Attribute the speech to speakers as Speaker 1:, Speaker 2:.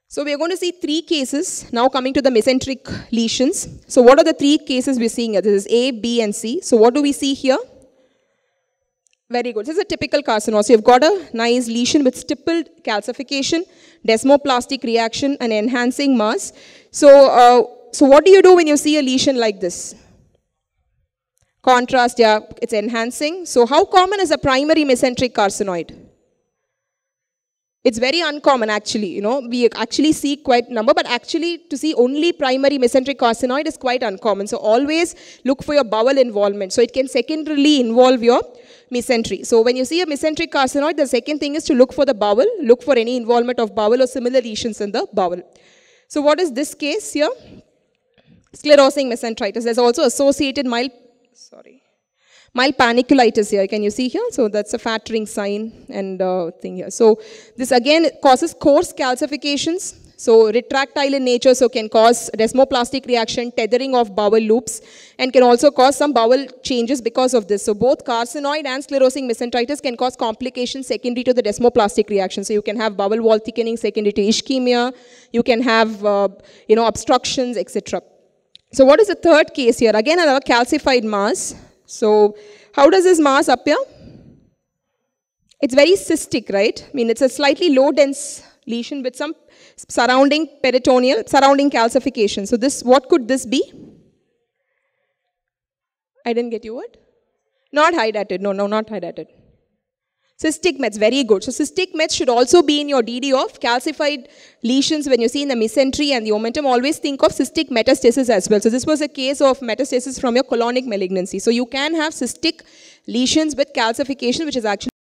Speaker 1: So we are going to see 3 cases, now coming to the mesenteric lesions. So what are the 3 cases we're seeing here? This is A, B and C. So what do we see here? Very good. This is a typical carcinoma. So you've got a nice lesion with stippled calcification, desmoplastic reaction and enhancing mass. So what do you do when you see a lesion like this? Contrast, yeah, it's enhancing. So how common is a primary mesenteric carcinoid? It's very uncommon actually, we actually see quite a number, but actually to see only primary mesenteric carcinoid is quite uncommon. So always look for your bowel involvement. So it can secondarily involve your mesentery. So when you see a mesenteric carcinoid, the second thing is to look for the bowel, look for any involvement of bowel or similar lesions in the bowel. So what is this case here? Sclerosing mesenteritis. There's also associated mild paniculitis here. Can you see here? So that's a fat ring sign and thing here. So this again causes coarse calcifications. So retractile in nature, so can cause desmoplastic reaction, tethering of bowel loops, and can also cause some bowel changes because of this. So both carcinoid and sclerosing mesenteritis can cause complications secondary to the desmoplastic reaction. So you can have bowel wall thickening secondary to ischemia. You can have obstructions, etc. So what is the third case here? Again another calcified mass. So how does this mass appear? It's very cystic, right? I mean, it's a slightly low dense lesion with some surrounding calcification. So this, what could this be? I didn't get you what? Not hydatid. No, not hydatid. Cystic mets, very good. So cystic mets should also be in your DD of calcified lesions when you see in the mesentery and the omentum. Always think of cystic metastasis as well. So this was a case of metastasis from your colonic malignancy. So you can have cystic lesions with calcification, which is actually